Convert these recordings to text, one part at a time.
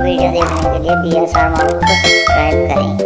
Video देखने के लिए BSR मारू को सब्सक्राइब करें।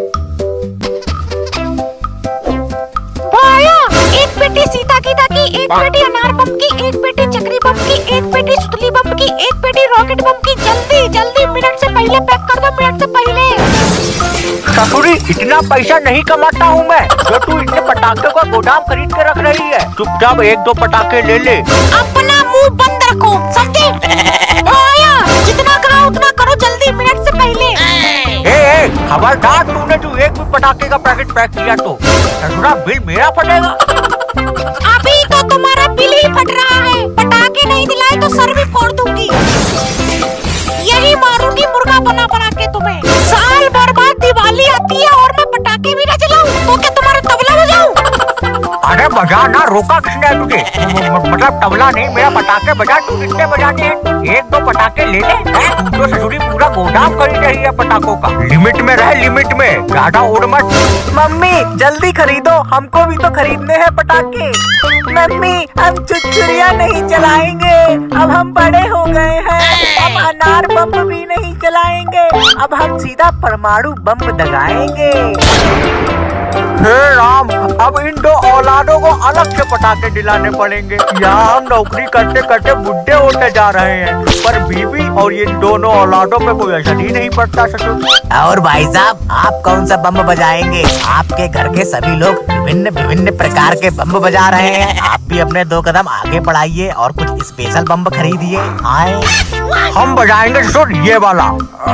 एक पेटी सीता की, एक पेटी अनार बम की, एक पेटी चक्री बम की, एक पेटी सुतली बम की, एक पेटी रॉकेट बम की। जल्दी जल्दी मिनट से पहले पैक कर दो, मिनट से पहले। ससुरी, इतना पैसा नहीं कमाता हूँ मैं जो तू इतने पटाखे का गोदाम खरीद के रख रही है। चुपचाप एक दो पटाखे ले ले। अपना मुंह बंद रखो, समझे? जितना कहा उतना करो, जल्दी मिनट से पहले। खबरदार, तूने जो एक भी पटाखे का पैकेट पैक किया तो ससुरा बिल मेरा फटेगा। अभी तो तुम्हारा बिल ही फट रहा है। पटाखे नहीं दिलाए तो सर भी फोड़ दूंगी। यही मारूंगी मुर्गा बना बना के तुम्हें। साल भर बाद दिवाली आती है और मैं पटाखे भी न जलाऊं तो क्या तुम्हारा तबला बजाऊं? अरे बजा ना, रोका किसने तुझे? मतलब तबला नहीं, मेरा पटाखे बजा। तू कितने बजाने हैं? एक दो पटाखे ले ले। तू तो ससुरी पूरा गोदाम खरीद रही है पटाखों का। लिमिट में रहे, लिमिट में, ज्यादा उड़ मत। मम्मी जल्दी खरीदो, हमको भी तो खरीदने हैं पटाखे। मम्मी हम चुरचुरिया नहीं चलाएंगे, अब हम बड़े हो गए हैं। अब अनार बम भी नहीं चलाएंगे, अब हम सीधा परमाणु बम दगाएंगे। हे राम, अब इन दो औलादों को अलग से पटाखे दिलाने पड़ेंगे। यहाँ हम नौकरी करते करते बुढ़े होते जा रहे हैं, पर बीवी और ये दोनों औलादों पे कोई असर ही नहीं पड़ता ससुर। और भाई साहब, आप कौन सा बम बजाएंगे? आपके घर के सभी लोग विभिन्न विभिन्न प्रकार के बम बजा रहे हैं। आप भी अपने 2 कदम आगे बढ़ाइए और कुछ स्पेशल बम खरीदिए। आए हम बजाएंगे ससुर ये वाला।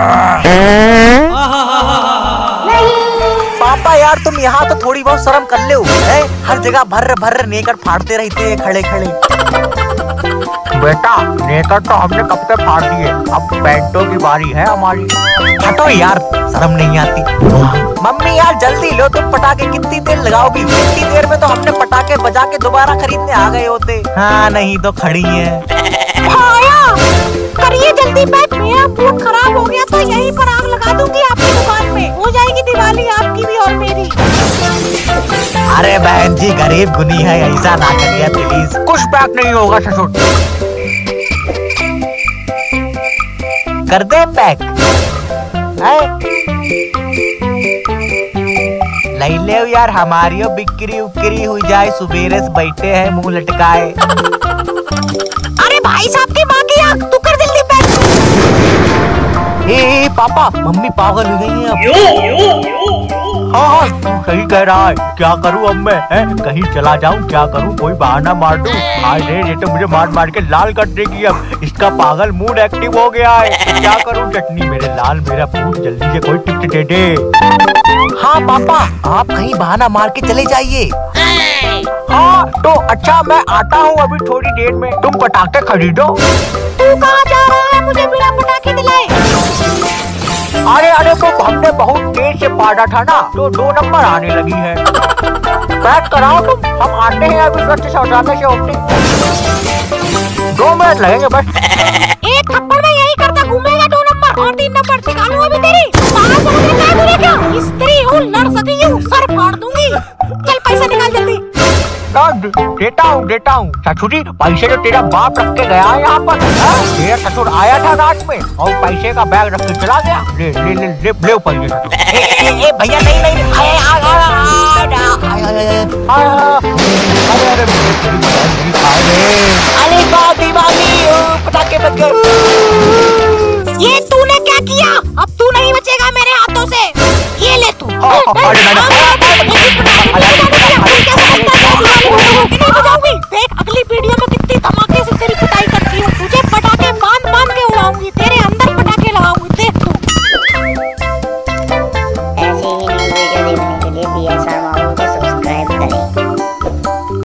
पापा यार, तुम यहाँ तो थोड़ी बहुत शर्म कर लो। हर जगह भर्र भर्र नेकर फाड़ते रहते हैं खड़े खड़े। बेटा, नेकर तो हमने कब से फाड़ दिए, अब पैंटों की बारी है हमारी। हटो यार, शर्म नहीं आती। मम्मी यार जल्दी लो, तुम पटाखे कितनी देर लगाओगी? इतनी देर में तो हमने पटाखे बजा के दोबारा खरीदने आ गए होते। हाँ, नहीं तो खड़ी है। करिए जल्दी पैक, मेरा मूड खराब हो गया तो यहीं पर आग लगा दूंगी आपकी दुकान में। हो जाएगी दिवाली आपकी भी और मेरी। अरे बहन जी, गरीब गुनी है, ऐसा ना करिए प्लीज। कुछ पैक नहीं होगा ससुर। कर दे पैक। ले ले यार, हमारी बिक्री उक्री हुई जाए। सुबेरे से बैठे हैं मुंह लटकाए। अरे भाई साहब की माँ की आग, तू कर जल्दी पैक। ए पापा, मम्मी पागल हो गई है अब। हाँ, तू सही कह रहा है। क्या करूँ अब मैं? कहीं चला जाऊँ, क्या करूँ? कोई बहाना मार दूँ? हाय रे, ये तो मुझे मार मार के लाल कर देगी अब। इसका पागल मूड एक्टिव हो गया है। क्या करूँ? चटनी मेरे लाल, मेरा फूड, जल्दी से कोई टिप्स दे दे। हाँ पापा, आप कहीं बहाना मार के चले जाइए। हाँ तो अच्छा, मैं आता हूँ अभी थोड़ी देर में। तुम पटाखे खरीदो। तू कहाँ जा रहा है मुझे बिना पटाखे दिलाए? अरे तो हमने बहुत देर से फाड़ा था ना, तो 2 नंबर आने लगी है। पैक कराओ तुम, हम आते हैं अभी स्वच्छ शौचालय से होते। 2 मिनट लगेंगे बस। एक थप्पड़ में यही करता घूमेगा 2 नंबर और 3 नंबर निकालू अभी तेरी। बाहर से मुझे क्या दूर क्या? स्त्री हूँ, लड़ सकी हूँ, सर फाड़ दूंगी। चल पैसा निकाल जल्दी। देता हूँ ससुरी। पैसे तो तेरा बाप रख के गया है यहाँ पर। मेरा ससुर आया था रात में और पैसे का बैग रख के चला गया। ले ले ले ले, ले पैसे ससुर। भैया नहीं, अरे दिवाली, पटाखे बच गए। ये तूने क्या किया? अब तू नहीं बचेगा मेरे हाथों से। ये ले तू।